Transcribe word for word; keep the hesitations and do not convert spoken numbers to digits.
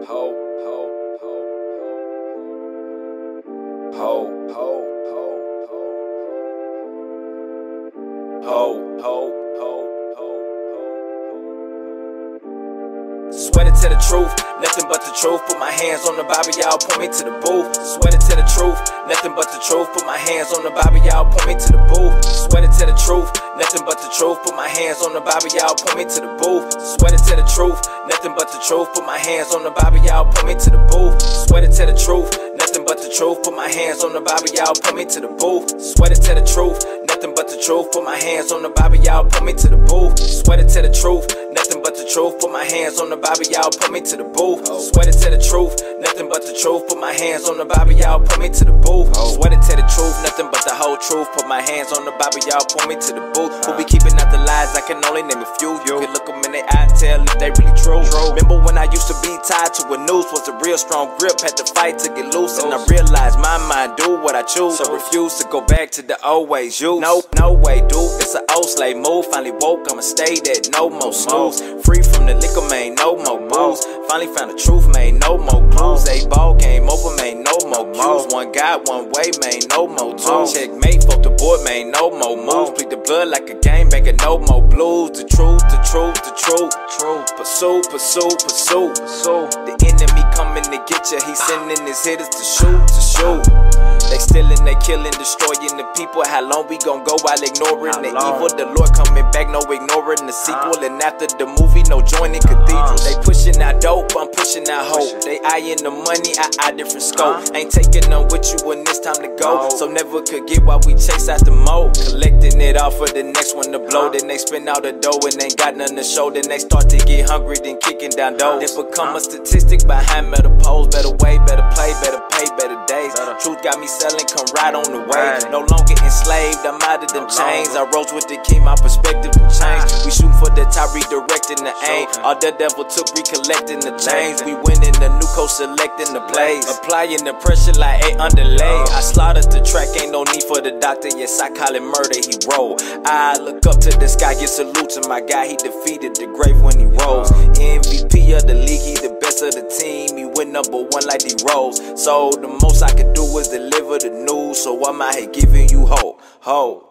ho, ho, ho, ho, ho, ho, ho, ho, ho. Swear to tell the truth, nothing but the truth. Put my hands on the Bible, y'all point me to the booth. Swear to tell the truth, nothing but the truth. Put my hands on the Bible, y'all point me to the booth. Swear to tell the truth, nothing but the truth. Put my hands on the Bible, y'all point me to the booth. Swear to tell the truth, nothing but the truth. Put my hands on the Bible, y'all point me to the booth. Swear to tell the truth, nothing but the truth. Put my hands on the Bible, y'all point me to the booth. Swear to tell the truth, nothing but the truth. Put my hands on the Bible, y'all point me to the booth. Swear to tell the truth, nothing but the truth. Put my hands on the Bible, y'all point me to the booth. Swear to tell the truth, nothing but the truth. Put my hands on the Bible, y'all point me to the booth. Swear to tell the truth, nothing but the whole truth. Put my hands on the Bible, y'all point me to the booth. Who be keeping out the lies? I can only name a few. You can look them in their eyes, tell if they really true. Remember when I used to be tied to a noose? Was a real strong grip, had to fight to get loose. And I realized my mind do what I choose. So refuse to go back to the old ways you. No, no way, dude. It's an old slave move. Finally woke, I'ma stay dead, no more snooze. Free from the liquor, man, no more booze. Finally found the truth, man, no more clues. A ball game over, man, no more cues. One guy, one way, man, no more tools. Checkmate, fuck the board, man, no more moves. Bleed the blood like a game banker, no more blues. The truth, the truth, the truth. Pursue, pursue, pursue. The enemy coming to get ya. He's sending his hitters to shoot, to shoot. They stealing, they killing, destroying the people. How long we gon' go while ignoring the evil? The Lord coming back, no ignoring the sequel. And after the movie, no joining cathedrals. They pushing out dope, I'm pushing out hope. They eyeing the money, I eye different scope. Ain't taking them with you when it's time to go. So never could get while we chase out the mo. Collecting it all for the next one to blow. Then they spin out the dough and ain't got nothing to show. Then they start to get hungry, then kicking down doors. Then become a statistic behind metal poles. Better way, better play, better pay, better days. Truth got me selling, come right on the way. No longer enslaved, I'm out of them chains. I rose with the key, my perspective will change. We shoot for the top, redirecting the aim. All the devil took, recollecting the chains. We winning the new coach, selecting the plays. Applying the pressure like a underlay. I slaughtered the track, ain't no need for the doctor. Yes, I call it murder, he rolled. I look up to the sky, get salute to my guy. He defeated the grave when he rose. M V P of the league, he the best of the team. He went number one like D Rose. So the most I could do was deliver the news. So I'm out here giving you hope, hope.